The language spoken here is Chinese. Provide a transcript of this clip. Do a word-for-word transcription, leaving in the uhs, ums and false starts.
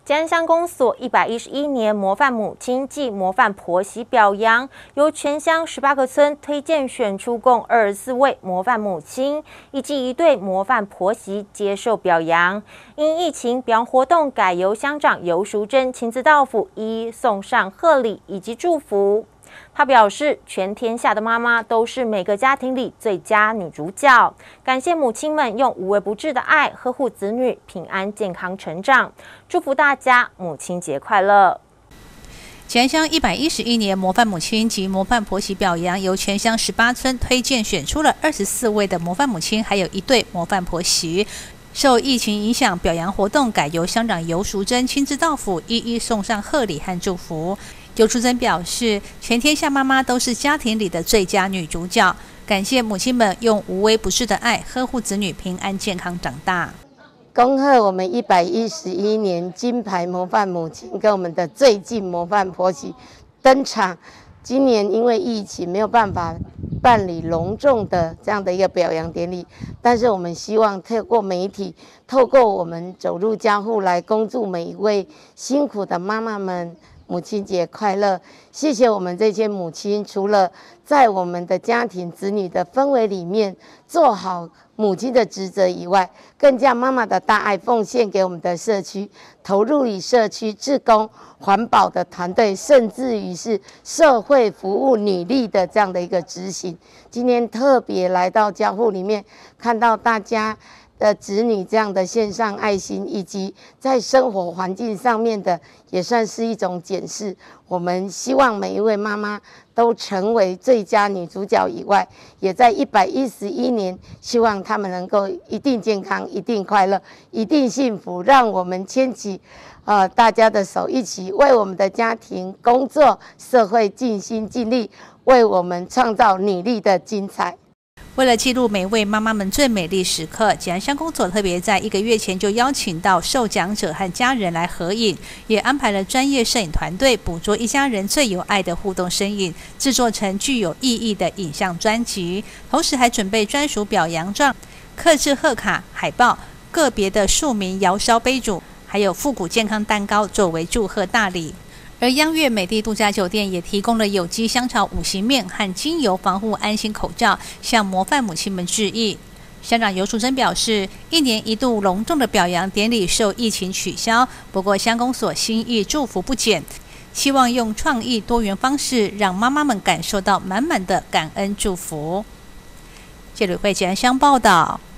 吉安乡公所一百一十一年模范母亲暨模范婆媳表扬，由全乡十八个村推荐选出共二十四位模范母亲以及一对模范婆媳接受表扬。因疫情，表扬活动改由乡长游淑珍亲自到府，一一送上贺礼以及祝福。他表示，全天下的妈妈都是每个家庭里最佳女主角，感谢母亲们用无微不至的爱呵护子女平安健康成长，祝福大家母亲节快乐。 吉安乡一百一十一年模范母亲及模范婆媳表扬，由全乡十八村推荐选出了二十四位的模范母亲，还有一对模范婆媳。受疫情影响，表扬活动改由乡长游淑珍亲自到府，一一送上贺礼和祝福。游淑珍表示，全天下妈妈都是家庭里的最佳女主角，感谢母亲们用无微不至的爱呵护子女平安健康长大。 恭贺我们一百一十一年金牌模范母亲跟我们的最近模范婆媳登场。今年因为疫情没有办法办理隆重的这样的一个表扬典礼，但是我们希望透过媒体，透过我们走入家户来恭祝每一位辛苦的妈妈们母亲节快乐！谢谢我们这些母亲，除了在我们的家庭子女的氛围里面做好母亲的职责以外，更将妈妈的大爱奉献给我们的社区，投入于社区志工、环保的团队，甚至于是社会服务女力的这样的一个执行。今天特别来到家户里面，看到大家的子女这样的献上爱心，以及在生活环境上面的，也算是一种检视。我们希望每一位妈妈都成为最佳女主角以外，也在一百一十一年，希望她们能够一定健康、一定快乐、一定幸福。让我们牵起呃大家的手，一起为我们的家庭、工作、社会尽心尽力，为我们创造女力的精彩。 为了记录每位妈妈们最美丽时刻，吉安乡公所特别在一个月前就邀请到受奖者和家人来合影，也安排了专业摄影团队捕捉一家人最有爱的互动身影，制作成具有意义的影像专辑。同时还准备专属表扬状、客制贺卡、海报、个别的庶民窑烧杯煮，还有复古健康蛋糕作为祝贺大礼。而央悦美地度假酒店也提供了有机香草五行面和精油防护安心口罩，向模范母亲们致意。乡长游淑珍表示，一年一度隆重的表扬典礼受疫情取消，不过乡公所心意祝福不减，希望用创意多元方式，让妈妈们感受到满满的感恩祝福。记者会吉安乡报道。